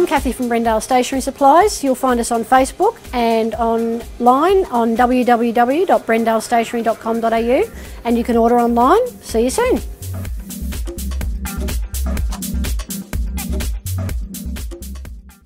I'm Kathy from Brendale Stationery Supplies. You'll find us on Facebook and online on www.brendalestationery.com.au, and you can order online. See you soon.